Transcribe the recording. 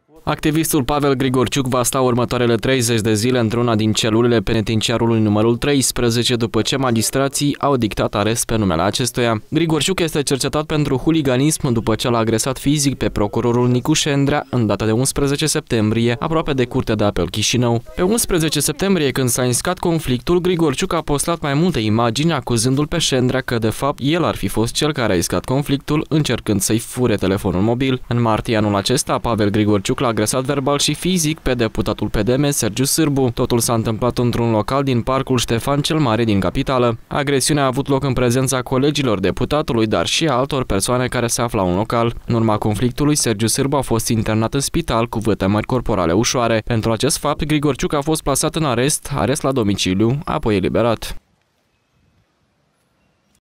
Activistul Pavel Grigorciuc va sta următoarele 30 de zile într-una din celulele penitenciarului numărul 13 după ce magistrații au dictat arest pe numele acestuia. Grigorciuc este cercetat pentru huliganism după ce l-a agresat fizic pe procurorul Nicu Șendrea în data de 11 septembrie, aproape de Curtea de Apel Chișinău. Pe 11 septembrie, când s-a înscat conflictul, Grigorciuc a postat mai multe imagini acuzându-l pe Șendrea că, de fapt, el ar fi fost cel care a înscat conflictul, încercând să-i fure telefonul mobil. În martie anul acesta, Pavel Grigorciuc l-a agresat verbal și fizic pe deputatul PDM Sergiu Sârbu. Totul s-a întâmplat într-un local din parcul Ștefan cel Mare din capitală. Agresiunea a avut loc în prezența colegilor deputatului, dar și a altor persoane care se aflau în local. În urma conflictului, Sergiu Sârbu a fost internat în spital cu vătămări corporale ușoare. Pentru acest fapt, Grigorciuc a fost plasat în arest la domiciliu, apoi eliberat.